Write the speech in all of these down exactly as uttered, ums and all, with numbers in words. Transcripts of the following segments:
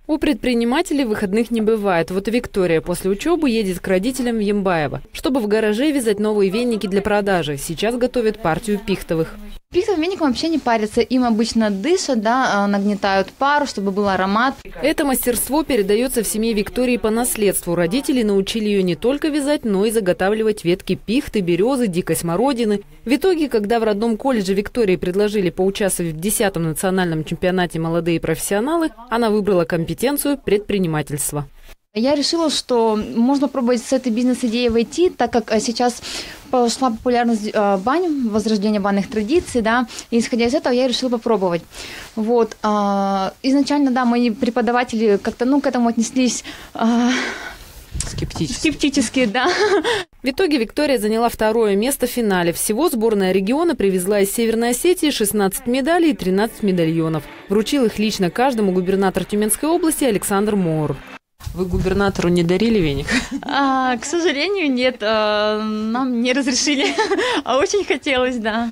У предпринимателей выходных не бывает. Вот Виктория после учебы едет к родителям в Ямбаево, чтобы в гараже вязать новые веники для продажи. Сейчас готовит партию пихтовых. Пихтовым веником вообще не парятся. Им обычно дышат, да, нагнетают пару, чтобы был аромат. Это мастерство передается в семье Виктории по наследству. Родители научили ее не только вязать, но и заготавливать ветки пихты, березы, дикой смородины. В итоге, когда в родном колледже Виктории предложили поучаствовать в десятом национальном чемпионате «Молодые профессионалы», она выбрала компетенцию предпринимательства. Я решила, что можно пробовать с этой бизнес-идеей войти, так как сейчас пошла популярность бань, возрождение банных традиций, да, и исходя из этого я решила попробовать. Вот. Изначально, да, мои преподаватели как-то, ну, к этому отнеслись скептически. Скептически, да. В итоге Виктория заняла второе место в финале. Всего сборная региона привезла из Северной Осетии шестнадцать медалей и тринадцать медальонов. Вручил их лично каждому губернатор Тюменской области Александр Моор. Вы губернатору не дарили веник? А, к сожалению, нет. А, нам не разрешили. А очень хотелось, да.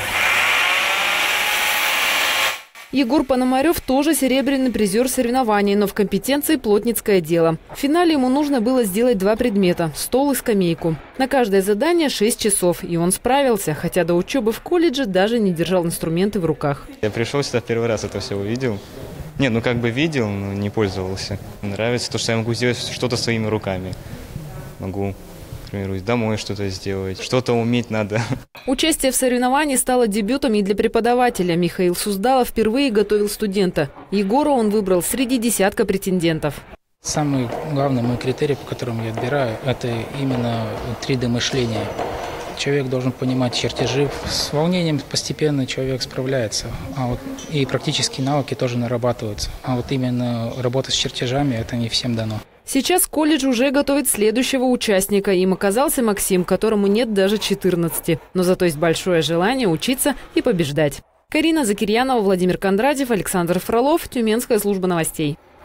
Егор Пономарев тоже серебряный призер соревнований, но в компетенции плотницкое дело. В финале ему нужно было сделать два предмета – стол и скамейку. На каждое задание шесть часов, и он справился, хотя до учебы в колледже даже не держал инструменты в руках. Я пришел сюда первый раз, это все увидел. Нет, ну как бы видел, но не пользовался. Нравится то, что я могу сделать что-то своими руками. Могу, к примеру, домой что-то сделать. Что-то уметь надо. Участие в соревновании стало дебютом и для преподавателя. Михаил Суздалов впервые готовил студента. Егора он выбрал среди десятка претендентов. Самый главный мой критерий, по которому я отбираю, это именно три дэ мышление. Человек должен понимать чертежи. С волнением постепенно человек справляется. А вот и практические навыки тоже нарабатываются. А вот именно работа с чертежами – это не всем дано. Сейчас колледж уже готовит следующего участника. Им оказался Максим, которому нет даже четырнадцати. Но зато есть большое желание учиться и побеждать. Карина Закирьянова, Владимир Кондратьев, Александр Фролов, Тюменская служба новостей.